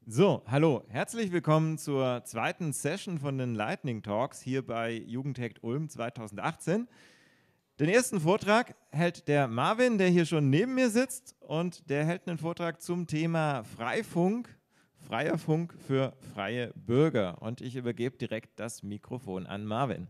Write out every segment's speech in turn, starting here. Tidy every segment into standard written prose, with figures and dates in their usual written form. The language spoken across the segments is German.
So, hallo, herzlich willkommen zur zweiten Session von den Lightning Talks hier bei Jugendhackt Ulm 2018. Den ersten Vortrag hält der Marvin, der hier schon neben mir sitzt, und der hält einen Vortrag zum Thema Freifunk, freier Funk für freie Bürger. Und ich übergebe direkt das Mikrofon an Marvin.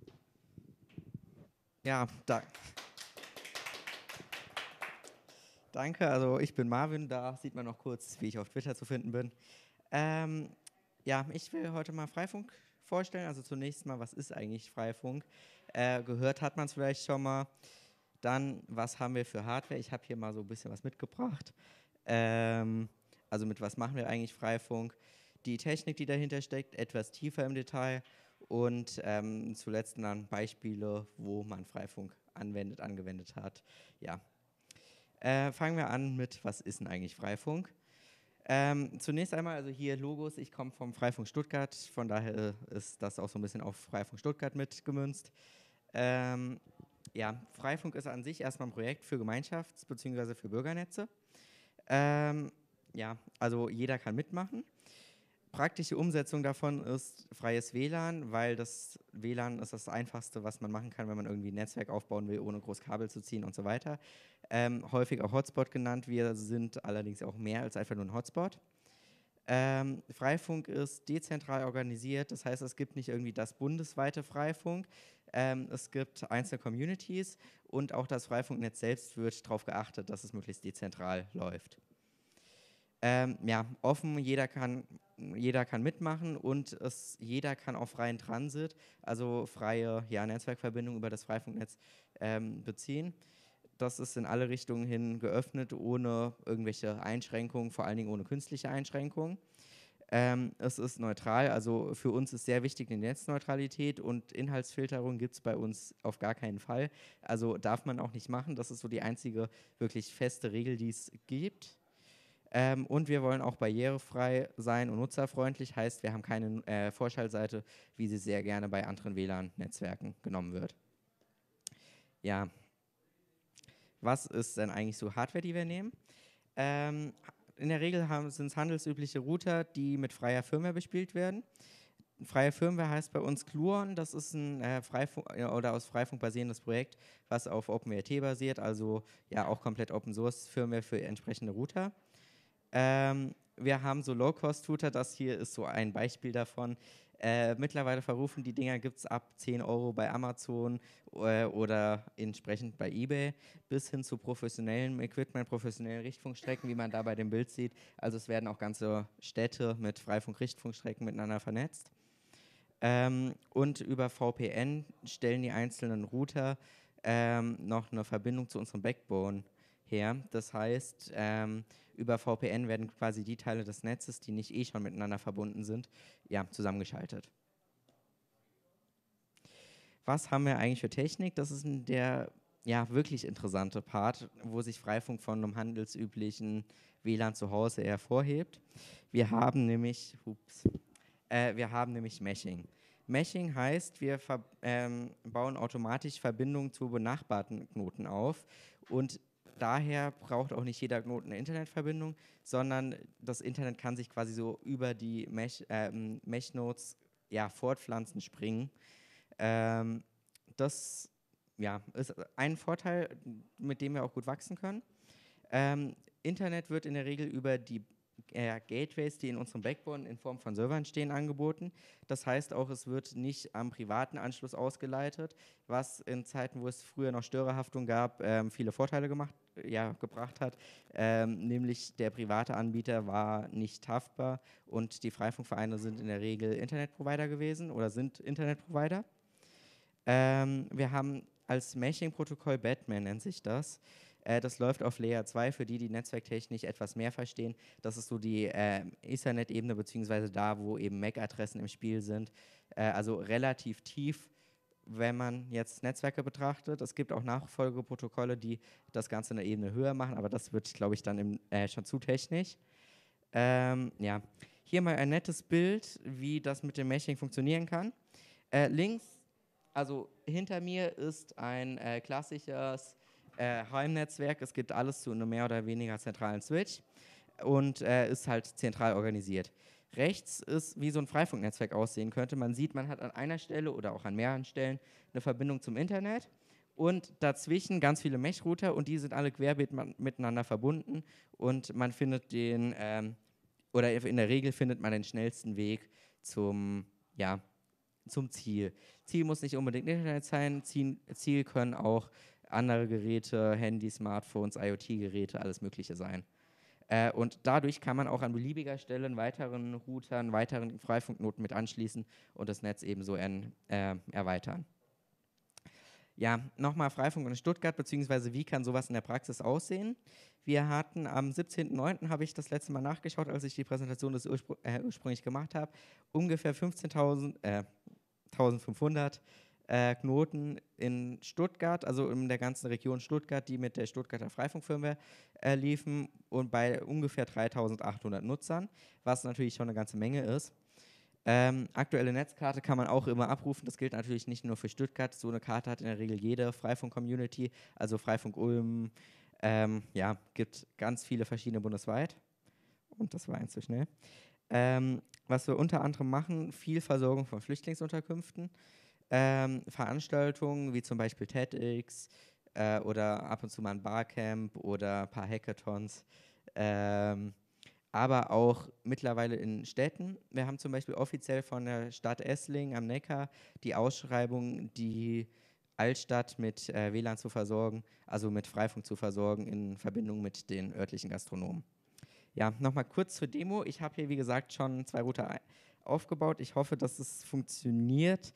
Ja, danke. Also ich bin Marvin, da sieht man noch kurz, wie ich auf Twitter zu finden bin. Ähm, ja, ich will heute mal Freifunk vorstellen. Also zunächst mal, was ist eigentlich Freifunk? Gehört hat man es vielleicht schon mal. Dann, was haben wir für Hardware? Ich habe hier mal so ein bisschen was mitgebracht. Also mit was machen wir eigentlich Freifunk? Die Technik, die dahinter steckt, etwas tiefer im Detail. Und zuletzt dann Beispiele, wo man Freifunk angewendet hat. Ja, fangen wir an mit, was ist denn eigentlich Freifunk? Zunächst einmal, also hier Logos, ich komme vom Freifunk Stuttgart, von daher ist das auch so ein bisschen auf Freifunk Stuttgart mitgemünzt. Ja, Freifunk ist an sich erstmal ein Projekt für Gemeinschafts- bzw. für Bürgernetze. Ja, also jeder kann mitmachen. Praktische Umsetzung davon ist freies WLAN, weil das WLAN ist das Einfachste, was man machen kann, wenn man irgendwie ein Netzwerk aufbauen will, ohne groß Kabel zu ziehen und so weiter. Häufig auch Hotspot genannt. Wir sind allerdings auch mehr als einfach nur ein Hotspot. Freifunk ist dezentral organisiert, das heißt, es gibt nicht irgendwie das bundesweite Freifunk. Es gibt einzelne Communities und auch das Freifunknetz selbst wird darauf geachtet, dass es möglichst dezentral läuft. Ja, offen, jeder kann mitmachen und jeder kann auch freien Transit, also freie Netzwerkverbindung über das Freifunknetz beziehen. Das ist in alle Richtungen hin geöffnet, ohne irgendwelche Einschränkungen, vor allen Dingen ohne künstliche Einschränkungen. Es ist neutral, also für uns ist sehr wichtig die Netzneutralität und Inhaltsfilterung gibt es bei uns auf gar keinen Fall. Also darf man auch nicht machen, das ist so die einzige wirklich feste Regel, die es gibt. Und wir wollen auch barrierefrei sein und nutzerfreundlich, heißt, wir haben keine Vorschaltseite, wie sie sehr gerne bei anderen WLAN-Netzwerken genommen wird. Ja, was ist denn eigentlich so Hardware, die wir nehmen? In der Regel sind es handelsübliche Router, die mit freier Firmware bespielt werden. Freie Firmware heißt bei uns Gluon, das ist ein aus Freifunk basierendes Projekt, was auf OpenWrt basiert, also ja auch komplett Open Source Firmware für entsprechende Router. Wir haben so Low-Cost-Router, das hier ist so ein Beispiel davon. Mittlerweile verrufen die Dinger gibt es ab 10 Euro bei Amazon oder entsprechend bei eBay bis hin zu professionellem Equipment, professionellen Richtfunkstrecken, wie man da bei dem Bild sieht. Also es werden auch ganze Städte mit Freifunk-Richtfunkstrecken miteinander vernetzt. Und über VPN stellen die einzelnen Router noch eine Verbindung zu unserem Backbone her. Das heißt, über VPN werden quasi die Teile des Netzes, die nicht schon miteinander verbunden sind, ja, zusammengeschaltet. Was haben wir eigentlich für Technik? Das ist der wirklich interessante Part, wo sich Freifunk von einem handelsüblichen WLAN zu Hause hervorhebt. Wir haben nämlich Meshing. Meshing heißt, wir bauen automatisch Verbindungen zu benachbarten Knoten auf und daher braucht auch nicht jeder Knoten eine Internetverbindung, sondern das Internet kann sich quasi so über die Mesh-Nodes fortpflanzen, springen. Das ist ein Vorteil, mit dem wir auch gut wachsen können. Internet wird in der Regel über die Gateways, die in unserem Backbone in Form von Servern stehen, angeboten. Das heißt auch, es wird nicht am privaten Anschluss ausgeleitet, was in Zeiten, wo es früher noch Störerhaftung gab, viele Vorteile gebracht hat. Nämlich der private Anbieter war nicht haftbar und die Freifunkvereine sind in der Regel Internetprovider gewesen oder sind Internetprovider. Wir haben als Meshing-Protokoll Batman nennt sich das. Das läuft auf Layer 2, für die Netzwerktechnik etwas mehr verstehen. Das ist so die Ethernet-Ebene, beziehungsweise da, wo eben MAC-Adressen im Spiel sind. Also relativ tief, wenn man jetzt Netzwerke betrachtet. Es gibt auch Nachfolgeprotokolle, die das Ganze eine Ebene höher machen, aber das wird, glaube ich, dann schon zu technisch. Ja. Hier mal ein nettes Bild, wie das mit dem Meshing funktionieren kann. Links, also hinter mir ist ein klassisches Heimnetzwerk. Es gibt alles zu einem mehr oder weniger zentralen Switch. und ist halt zentral organisiert. Rechts ist, wie so ein Freifunknetzwerk aussehen könnte. Man sieht, man hat an einer Stelle oder auch an mehreren Stellen eine Verbindung zum Internet und dazwischen ganz viele Mesh-Router und die sind alle querbeet miteinander verbunden und man findet oder in der Regel findet man den schnellsten Weg zum, ja, zum Ziel. Ziel muss nicht unbedingt Internet sein, Ziel können auch andere Geräte, Handys, Smartphones, IoT-Geräte, alles Mögliche sein. Und dadurch kann man auch an beliebiger Stelle einen weiteren Routern, weiteren Freifunknoten mit anschließen und das Netz ebenso erweitern. Ja, nochmal Freifunk in Stuttgart, beziehungsweise wie kann sowas in der Praxis aussehen? Wir hatten am 17.09. habe ich das letzte Mal nachgeschaut, als ich die Präsentation ursprünglich gemacht habe, ungefähr 15.500 Knoten in Stuttgart, also in der ganzen Region Stuttgart, die mit der Stuttgarter Freifunkfirmware liefen und bei ungefähr 3.800 Nutzern, was natürlich schon eine ganze Menge ist. Aktuelle Netzkarte kann man auch immer abrufen. Das gilt natürlich nicht nur für Stuttgart. So eine Karte hat in der Regel jede Freifunk-Community, also Freifunk Ulm. Ja, gibt ganz viele verschiedene bundesweit. Und das war eins zu schnell. Was wir unter anderem machen, viel Versorgung von Flüchtlingsunterkünften. Veranstaltungen wie zum Beispiel TEDx oder ab und zu mal ein Barcamp oder ein paar Hackathons. Aber auch mittlerweile in Städten. Wir haben zum Beispiel offiziell von der Stadt Esslingen am Neckar die Ausschreibung, die Altstadt mit WLAN zu versorgen, also mit Freifunk zu versorgen in Verbindung mit den örtlichen Gastronomen. Ja, nochmal kurz zur Demo. Ich habe hier, wie gesagt, schon 2 Router aufgebaut. Ich hoffe, dass es funktioniert,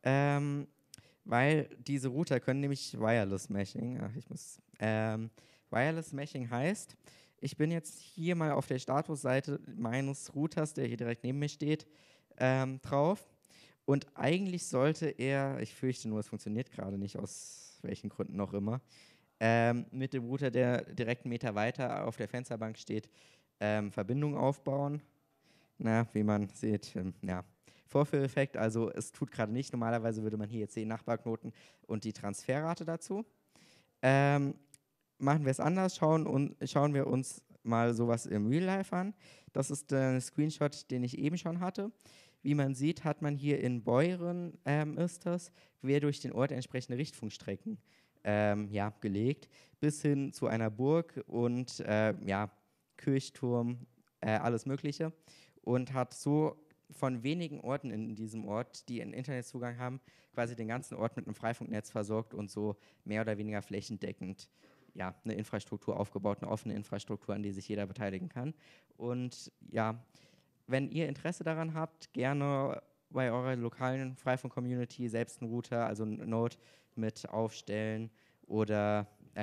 weil diese Router können nämlich Wireless Meshing. Wireless Meshing heißt, ich bin jetzt hier mal auf der Statusseite meines Routers, der hier direkt neben mir steht, drauf. Und eigentlich sollte er, ich fürchte nur, es funktioniert gerade nicht, aus welchen Gründen auch immer, mit dem Router, der direkt einen Meter weiter auf der Fensterbank steht, Verbindung aufbauen. Na, wie man sieht, ja. Vorführeffekt, also es tut gerade nicht. Normalerweise würde man hier jetzt sehen, Nachbarknoten und die Transferrate dazu. Machen wir es anders, schauen wir uns mal sowas im Real Life an. Das ist der Screenshot, den ich eben schon hatte. Wie man sieht, hat man hier in Beuren, ist das, quer durch den Ort entsprechende Richtfunkstrecken gelegt, bis hin zu einer Burg und Kirchturm, alles Mögliche. Und hat so von wenigen Orten in diesem Ort, die einen Internetzugang haben, quasi den ganzen Ort mit einem Freifunknetz versorgt und so mehr oder weniger flächendeckend eine Infrastruktur aufgebaut, eine offene Infrastruktur, an die sich jeder beteiligen kann. Und ja, wenn ihr Interesse daran habt, gerne bei eurer lokalen Freifunk-Community selbst einen Router, also einen Node mit aufstellen oder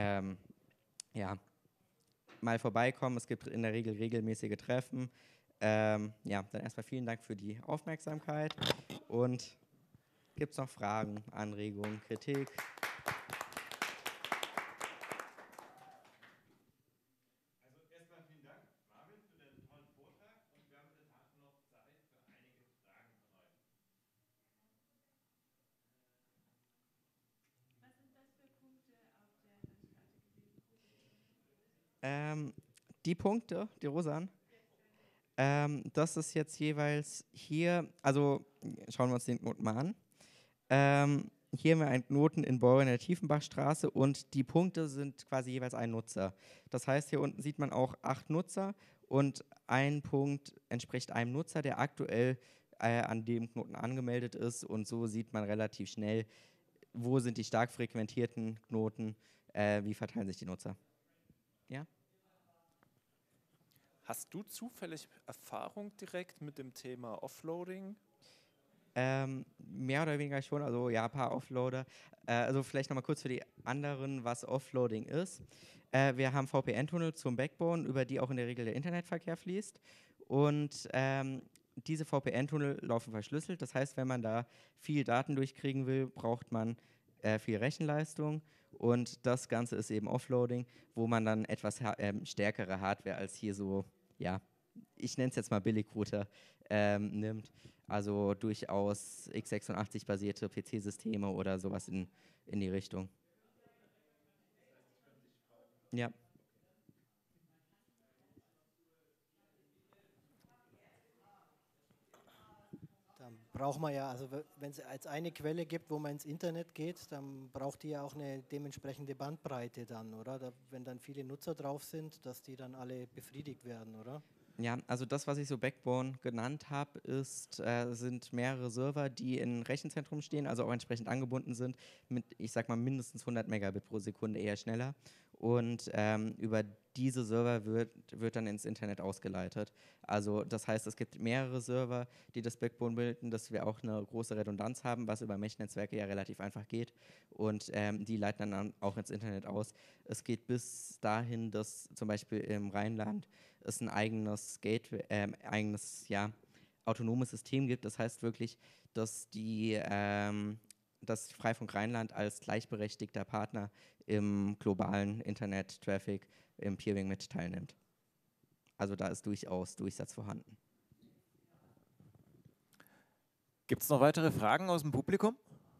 mal vorbeikommen. Es gibt in der Regel regelmäßige Treffen. Dann erstmal vielen Dank für die Aufmerksamkeit und gibt es noch Fragen, Anregungen, Kritik? Also erstmal vielen Dank, Marvin, für den tollen Vortrag und wir haben in der Tat noch Zeit für einige Fragen von euch. Was sind das für Punkte auf der Landkarte gewesen? Die Punkte, die rosanen, das ist jetzt jeweils hier, also schauen wir uns den Knoten mal an. Hier haben wir einen Knoten in Beuren in der Tiefenbachstraße und die Punkte sind quasi jeweils ein Nutzer. Das heißt, hier unten sieht man auch 8 Nutzer und ein Punkt entspricht einem Nutzer, der aktuell an dem Knoten angemeldet ist und so sieht man relativ schnell, wo sind die stark frequentierten Knoten, wie verteilen sich die Nutzer. Ja? Hast du zufällig Erfahrung direkt mit dem Thema Offloading? Mehr oder weniger schon, also ja, ein paar Offloader. Also vielleicht nochmal kurz für die anderen, was Offloading ist. Wir haben VPN-Tunnel zum Backbone, über die auch in der Regel der Internetverkehr fließt. Und diese VPN-Tunnel laufen verschlüsselt. Das heißt, wenn man da viel Daten durchkriegen will, braucht man viel Rechenleistung. Und das Ganze ist eben Offloading, wo man dann etwas stärkere Hardware als hier so, ja, ich nenne es jetzt mal Billigrouter, nimmt. Also durchaus x86-basierte PC-Systeme oder sowas in die Richtung. Ja. braucht man ja, also wenn es als eine Quelle gibt, wo man ins Internet geht, dann braucht die ja auch eine dementsprechende Bandbreite dann, oder? Wenn dann viele Nutzer drauf sind, dass die dann alle befriedigt werden, oder? Ja, also das, was ich so Backbone genannt habe, sind mehrere Server, die in Rechenzentrum stehen, also auch entsprechend angebunden sind, mit, ich sag mal, mindestens 100 Megabit pro Sekunde, eher schneller. Und über diese Server wird dann ins Internet ausgeleitet. Also das heißt, es gibt mehrere Server, die das Backbone bilden, dass wir auch eine große Redundanz haben, was über Mesh-Netzwerke ja relativ einfach geht. Und die leiten dann auch ins Internet aus. Es geht bis dahin, dass zum Beispiel im Rheinland es ein eigenes Gateway, ja, autonomes System gibt. Das heißt wirklich, dass das Freifunk Rheinland als gleichberechtigter Partner im globalen Internet-Traffic im Peering mit teilnimmt. Also da ist durchaus Durchsatz vorhanden. Gibt es noch weitere Fragen aus dem Publikum?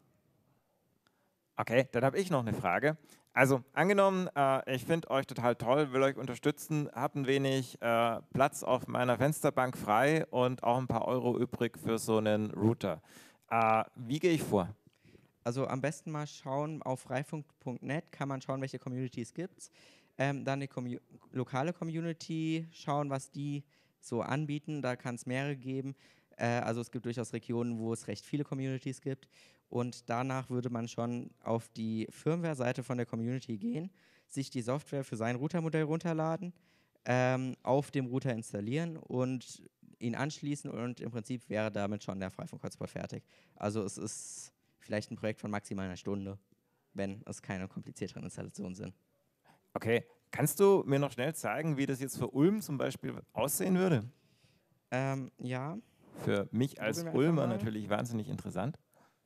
Okay, dann habe ich noch eine Frage. Also angenommen, ich finde euch total toll, will euch unterstützen, habe ein wenig Platz auf meiner Fensterbank frei und auch ein paar Euro übrig für so einen Router. Wie gehe ich vor? Also am besten mal schauen, auf freifunk.net kann man schauen, welche Communities gibt es. Dann die lokale Community, schauen, was die so anbieten. Da kann es mehrere geben. Also es gibt durchaus Regionen, wo es recht viele Communities gibt. Und danach würde man schon auf die Firmware-Seite von der Community gehen, sich die Software für sein Routermodell runterladen, auf dem Router installieren und ihn anschließen und im Prinzip wäre damit schon der Freifunk-Hotspot fertig. Also es ist vielleicht ein Projekt von maximal einer Stunde, wenn es keine komplizierteren Installationen sind. Okay, kannst du mir noch schnell zeigen, wie das jetzt für Ulm zum Beispiel aussehen würde? Ja. Für mich als Googeln wir einfach Ulmer mal. natürlich wahnsinnig interessant.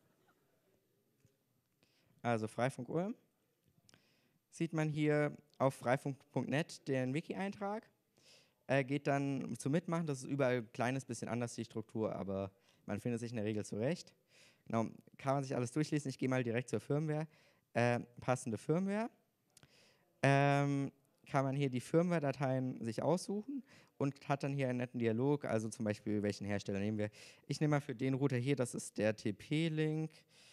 Also Freifunk Ulm. Sieht man hier auf freifunk.net den Wiki-Eintrag. Geht dann zum Mitmachen. Das ist überall ein kleines bisschen anders, die Struktur, aber man findet sich in der Regel zurecht. Genau, kann man sich alles durchlesen. Ich gehe mal direkt zur Firmware. Passende Firmware. Kann man hier die Firmware-Dateien sich aussuchen und hat dann hier einen netten Dialog, also zum Beispiel, welchen Hersteller nehmen wir. Ich nehme mal für den Router hier, das ist der TP-Link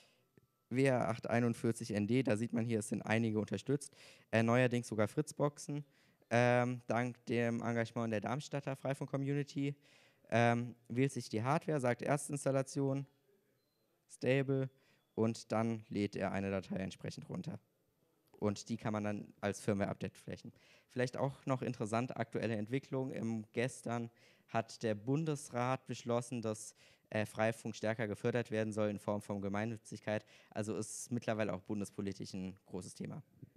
WR841ND, da sieht man hier, es sind einige unterstützt, neuerdings sogar Fritzboxen, dank dem Engagement der Darmstädter Freifunk-Community. Wählt sich die Hardware, sagt Erstinstallation, Stable und dann lädt er eine Datei entsprechend runter. Und die kann man dann als Firmware-Update flächen. Vielleicht auch noch interessante aktuelle Entwicklung. Gestern hat der Bundesrat beschlossen, dass Freifunk stärker gefördert werden soll in Form von Gemeinnützigkeit. Also ist mittlerweile auch bundespolitisch ein großes Thema.